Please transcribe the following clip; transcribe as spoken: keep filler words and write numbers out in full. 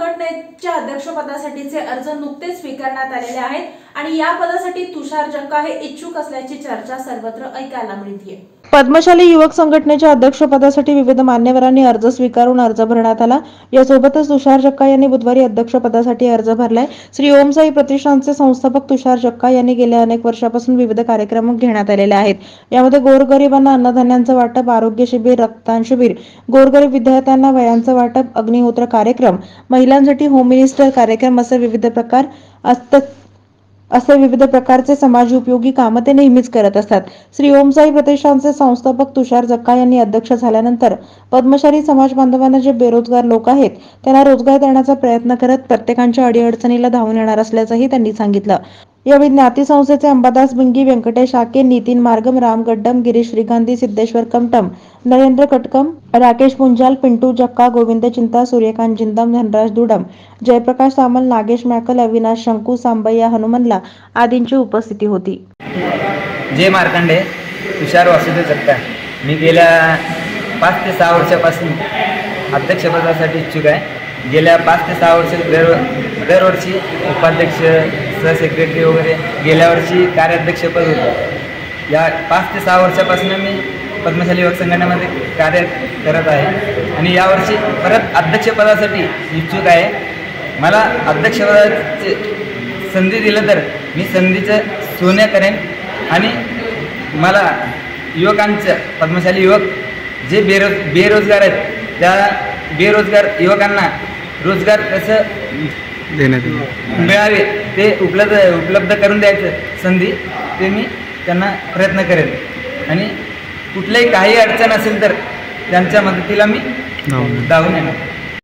संघटनेच्या अध्यक्षपदासाठीचे अर्ज नुकतेच स्वीकारण्यात आलेले आहेत आणि या पदासाठी तुषार जक्का हे इच्छुक असल्याची चर्चा सर्वत्र ऐकायला मिळते। पद्मशाली युवक संघटनेच्या अध्यक्षपदासाठी विविध मान्यवरांनी अर्ज स्वीकारून अर्ज भरण्यात आला। यासोबतच तुषार जक्का यांनी बुधवारी अध्यक्षपदासाठी अर्ज भरलाय। श्री ओम साई प्रतिष्ठानचे संस्थापक तुषार जक्का यांनी गेल्या अनेक वर्षापासून विविध कार्यक्रम घेण्यात आलेले आहेत। यामध्ये गोरगरिबांना अन्नधान्यांचं वाटप, आरोग्य शिबिर, रक्तदान शिबिर, गोरगरीब विद्यार्थ्यांना वह्यांचं वाटप, अग्निहोत्र कार्यक्रम, महिलांसाठी होम मिनिस्टर कार्यक्रम असे विविध प्रकार असतात असे विविध प्रकारचे समाज उपयोगी कामे ते नेहमीच करत असतात। श्री ओम साई प्रतिष्ठानचे संस्थापक तुषार जक्का यांनी अध्यक्ष झाल्यानंतर पद्मशाली समाज बांधवांना जे बेरोजगार लोक आहेत त्यांना रोजगार देण्याचा प्रयत्न करत प्रत्येकांच्या अडीअडचणीला धावून येणार असल्याचंही त्यांनी सांगितलं। यावेळी ज्ञाती संस्थेचे अंबादास बिंगी, व्यंकटेश आके, नितीन मार्गम, राम गड्डम, गिरीश श्रीकांती, सिद्धेश्वर कमटम, नरेंद्र कटकम, राकेश पुंजाल, पिंटू जक्का, गोविंद चिंता, सूर्यकांत जिंदम, धनराज दुडम, जयप्रकाश सामल, नागेश मॅकल, अविनाश शंकू, सांबैया हनुमनला आदींची उपस्थिती होती। जय मार्कंडे, तुषार वासुदेव जक्का। मी गेल्या पाच ते सहा वर्षापासून अध्यक्षपदासाठी इच्छुक आहे। गेल्या पाच ते सहा वर्ष दर दरवर्षी उपाध्यक्ष, सहसेक्रेटरी वगैरे, गेल्या वर्षी कार्याध्यक्षपद होतं। या पाच ते सहा वर्षापासून मी पद्मशाली युवक संघटनेमध्ये कार्य करत आहे आणि यावर्षी परत अध्यक्षपदासाठी इच्छुक आहे। मला अध्यक्षपदाची संधी दिलं तर मी संधीचं सोनं करेन आणि मला युवकांचं, पद्मशाली युवक जे बेरोज बेरोजगार आहेत त्या बेरोजगार युवकांना रोजगार कसं देण्यात मिळावे ते उपलब्ध उपलब्ध करून द्यायचं संधी ते मी त्यांना प्रयत्न करेन आणि कुठल्याही काही अडचण असेल तर त्यांच्या मदतीला मी धावून येणार।